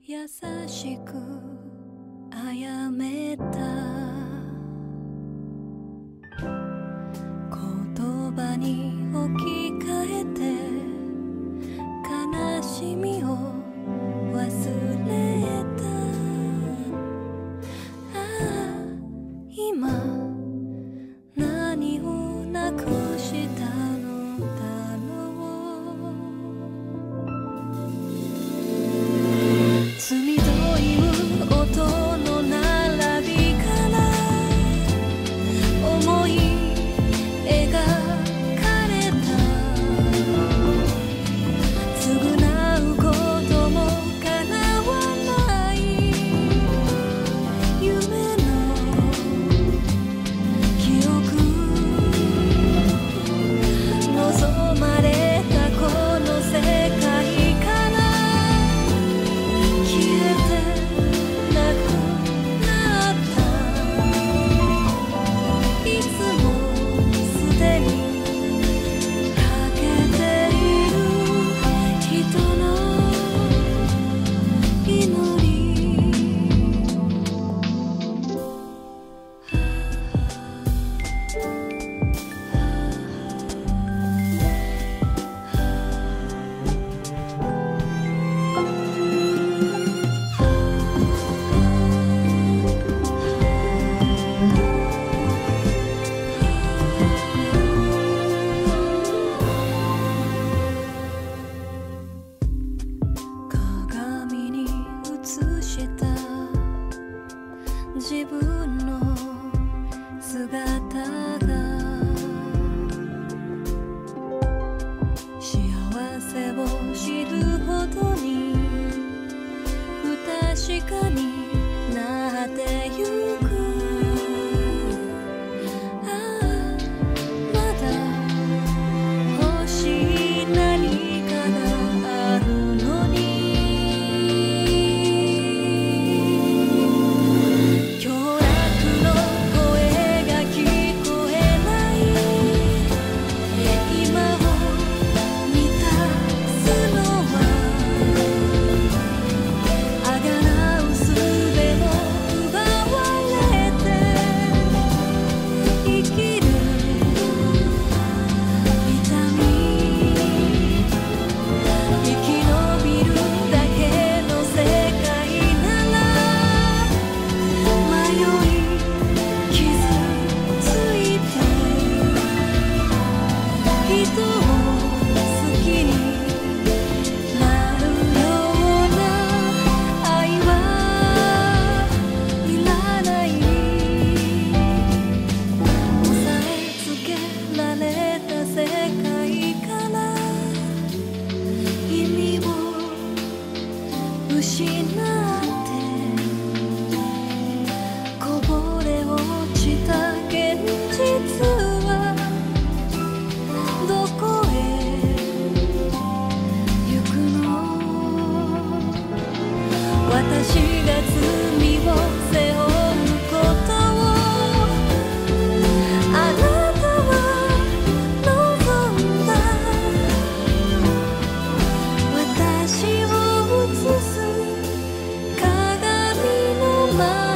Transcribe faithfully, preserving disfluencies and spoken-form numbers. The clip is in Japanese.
優しく殺めた言葉に置き換えて悲しみを忘れた。ああ今何をなくしたのだろう。罪という音の並びから思い描かれた。償うことも叶わない夢の記憶。望まれたこの世界から消えてなくなった。いつもすでに欠けている人の祈り。鏡に映した自分の姿が幸せを知るほどに不確かになってゆく。ああまだ欲しい何かがあるのに。凶楽の声が聞こえない今を満たすのはあがらう術を奪われて生きる痛み。生き延びるだけの世界なら迷い傷ついて人を好きになるような愛はいらない。押さえつけられた世界から意味を失ってこぼれ落ちた現実はどこへ行くの。私が罪を背負うことをあなたは望んだ。私を映す鏡の前